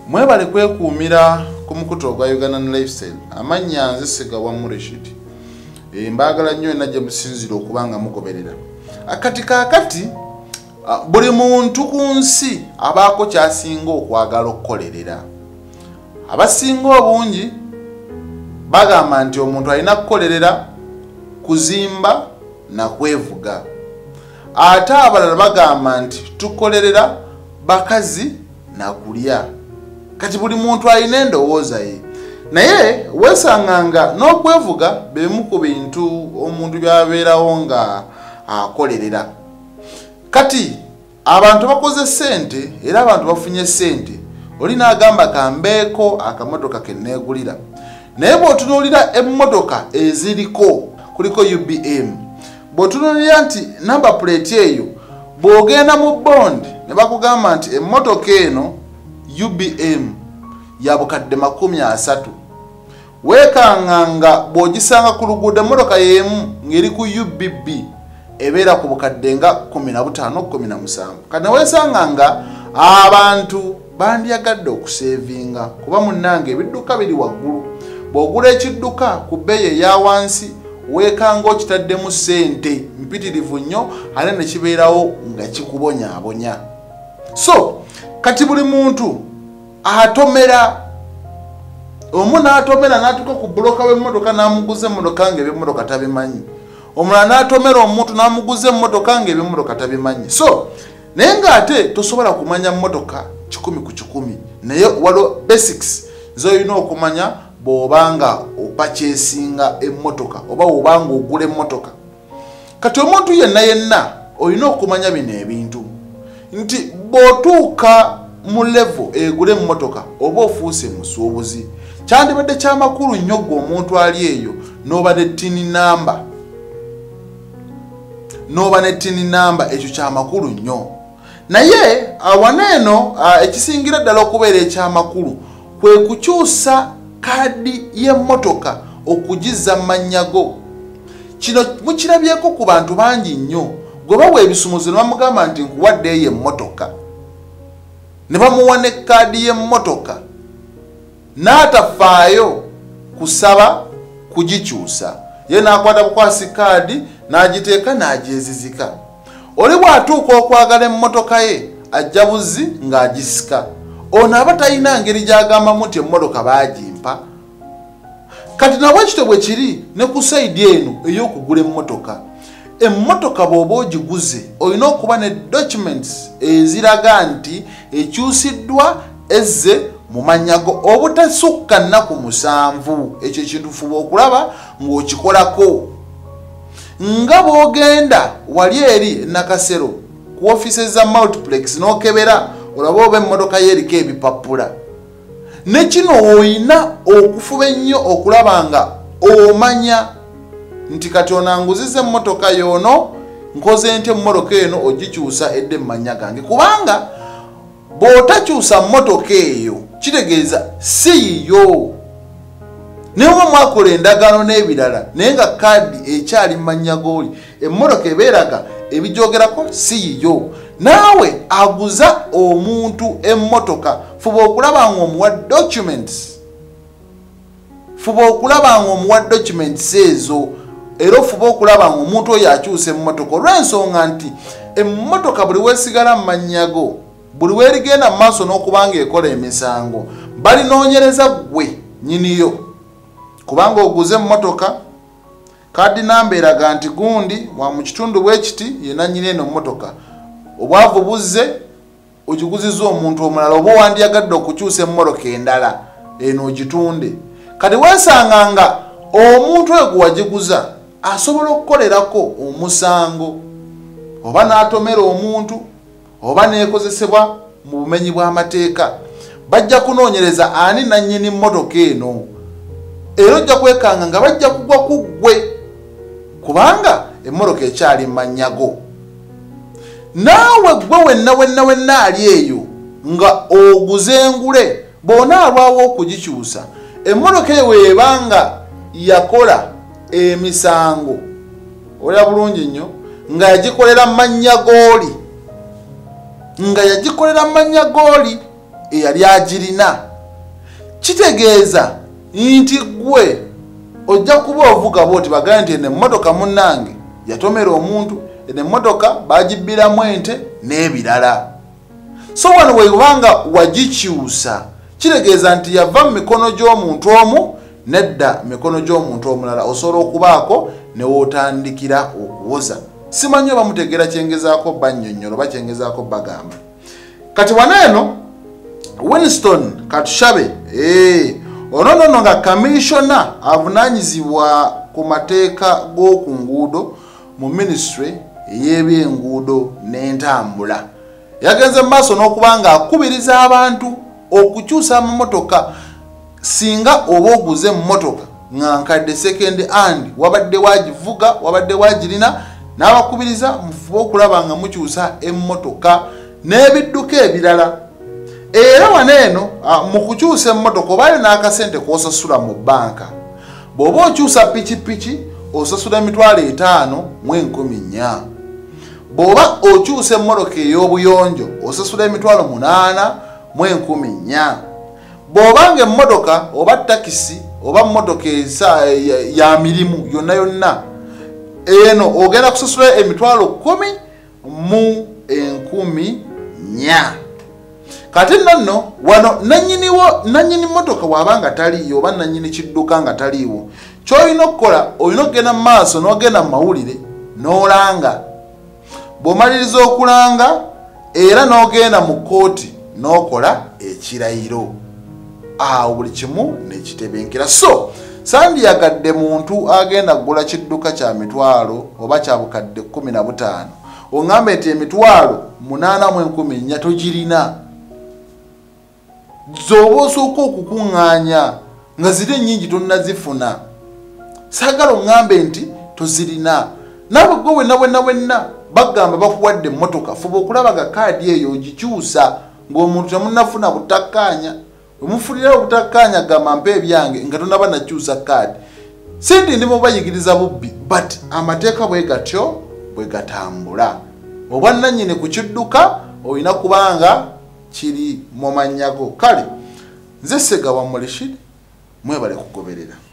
Mwebale kwekuumira ku mukutu ogwa Ugandan Lifestyle. Amannya nze Segawa Mureshid. Mbagala nnyo najja musinzira okubanga mugoberera. Akati kakati buli muntu ku nsi abaako kyasinga okwagala okukolerera. Abasinga obungi bagamba nti omuntu alina kukolerera kuzimba na kwevuga. Ate abalala bagamba nti tukolerera bakazi na kulya. Kati buli muntu alina endowooza ye. Naye wesanganga n'okwevuga bemu ku bintu omuntu byabeerawo nga akolerera. Kati abantu bakoze sente era abantu bafunye sente. Olina agamba kambeeko akamotoka kenneegulira. Naye bw'otunuulira emmotoka eziriko kuliko UBM. Bw'otunuulira nti number plate eyo bw'ogenda mu bond ne bakugamba nti emmotoka eno UBM ya bukadde 30. Wekanganga bw'ogisanga ku luguudo emmotoka y'emu ng'eri ku UBB ebeera ku bukadde nga 15-17. Kati weesanganga abantu bandyagadde okuseevinga kuba munnange ebidduka biri waggulu. Bw'ogula ekidduka ku bbeeyi eya wansi weekanga okitaddemu ssente mpitirivu nnyo ate ne kibeerawo nga kikubonyaabonya. So kati buli muntu atomera omu n'atomera n'atuuka ku buloka w'emmotoka n'amuguza emmotoka ng'ebyemmotoka tabimanyi. Omulala n'atomera omuntu n'amuguza emmotoka ng'ebyemmotoka tabimanyi. So naye ng'ate tosobola kumanya mmotoka 100 ku 100. Naye waliwo basics z'olina okumanya bw'obanga opakyesinga emmotoka oba obanga ogula emmotoka. Kati omuntu yenna olina okumanya bino ebintu nti bw'otuuka mu level egula emmotoka oba ofuuse musuubuzi kyandibadde kyamakulu nnyo gwe omuntu ali eyo n'oba ne ttini namba ekyo kyamakulu nnyo. Naye awaneeno ekisingira ddala okubeera ekyamakulu kwe kukyusa kaadi y'emmotoka okugizza mannyago. Kino mukirabyeko ku bantu bangi nnyo. Gwe bawa ebisumuzi ne bamugamba nti nkuwadde eyo emmotoka ne bamuwa ne kaadi y'emmotoka n'atafaayo kusaba kugikyusa. Ye n'akwata bukwasi kaadi n'agiteeka n'agyezizika. Oli bw'atuuka okwagala emmotoka ye ajja buzzi ng'agisika. Ono aba talina ngeri gy'agambamu nti emmotoka baagimpa. Kati nabwe kityo bwe kiri ne ku sayidi eno ey'okugula emmotoka. Emmotoka bw'oba ogiguze olina okuba ne documents eziraga nti ekyusiddwa ezze mu mannyago obutasukka nnaku 7. Ekyo ekintu fuba okulaba ng'okikolako. Nga bw'ogenda wali eri nakasero ku offices za multiplex n'okebera olaba oba emmotoka yeriko ebipapula. Ne kino olina okufuba ennyo okulaba nga omanya nti kati onanguziza emmotoka yono nkoze nti emmotoka eno ogikyusa edde mmanya gange. Kubanga bw'otakyusa mmotoka eyo kitegeeza si yiyo. Naye oba mwakola endagaano n'ebirala naye nga kaadi ekyali mmanya g'oli emmotoka ebeeraga ebigyogerako si yiyo. Naawe aguza omuntu emmotoka fuba okulaba ng'omuwa documents ezo era fuba okulaba ng'omuntu oyo akyusa emmotoka olw'ensonga nti emmotoka buli weesigala mu mannyago buli weerigenda mu maaso n'okubanga ekola emisango balinoonyereza ggwe nyiniyo. Kubanga oguze emmotoka kaadi namba eraga nti gundi wa mu kitundu bw'ekiti yenna nnyini eno mmotoka. Obwavu buzze ogiguzizza omuntu omulala oba wandyagadde okukyusa emmotoka endala eno ogitunde. Kati weesanganga omuntu oyo gwe wagiguza asobola okukolerako omusango oba n'atomera omuntu oba n'ekozesebwa mu bumenyi bw'amateeka. Bajja kunoonyereza ani nannyini mmotoka eno era ojja kwekanga nga bajja kugwa ku ggwe kubanga emmotoka ekyali mannyago. Naawe gwe wenna ali eyo nga oguze ngule bw'onaalwawo okugikyusa emmotoka eyo weebanga yakola emisango olya bulungi nnyo nga yagikolera mannya goli eyali agirina. Kitegeeza nti gwe ojja kuba ovuga bwoti bagambye nti eno emmotoka munnange yatomera omuntu, eno emmotoka bagibbiramu ente n'ebirala. So wano webanga wagikyusa kitegeeza nti yava mu mikono gy'omuntu omu nedda mikono gy'omuntu omulala, osobola okubaako ne wootandikira okuwoza. Simanyi oba mutegeera kyengezaako bannyonnyola oba kyengezaako bagamba. Kati wano eno Winston Katushabe ono nga commissioner avunaanyizibwa ku mateeka g'oku nguudo mu ministry ey'ebyenguudo n'entambula. Yagenze maaso n'okuba nga akubiriza abantu okukyusa amamotoka singa oba oguze emmotoka nga nkadde second hand wabadde wagivuga wabadde wagirina, n'abakubiriza mufube okulaba nga mukyusa emmotoka n'ebidduka ebirala. Era wano eno mu kukyusa emmotoka obayo n'akasente k'osasula mu bbanka. Bw'oba okyusa pikipiki osasula $5,000 mu 14. Bw'oba okyusa emmotoka ey'obuyonjo osasula $8,000 mu 14. Bw'obanga emmotoka oba takisi oba mmotoka ya mirimu yonna yonna eno ogenda kusasula $10,000 mu 14. Kati nno wano nannyini mmotoka wabanga taliyo oba nannyini kidduka nga taliiwo, ky'olina okukola olina okugenda mu maaso n'ogenda mu mawulire n'olanga. Bw'omaliriza okulanga era n'ogenda mu kkooti n'okola ekirayiro. Awo buli kimu n'ekitebenkera. So sandiyagadde muntu agenda kugula kidduka kya $1,000 oba kya bukadde 15 oŋŋambe nti $8,000 mu 14 togirina. Zoba osooka okukuŋŋaanya nga ziri ennyingi tonnazifuna. Saagala oŋŋambe nti tozirina. Naawe gwe wenna bagamba bakuwadde emmotoka, fuba okulaba nga kaadi eyo ogikyusa ng'omuntu temunnafuna butakkaanya. Wemufunira obutakkaanya gamba mpa ebyange nga tonnaba nakyusa kaadi. Sindi ndimo bayigiriza bubbi, but amateeka bwe gatyo bwe gatambula. Obwannannyini ku kidduka olina kubanga kiri mu mannya go. Kale nze Ssegawa Rashid, mwebale kugoberera.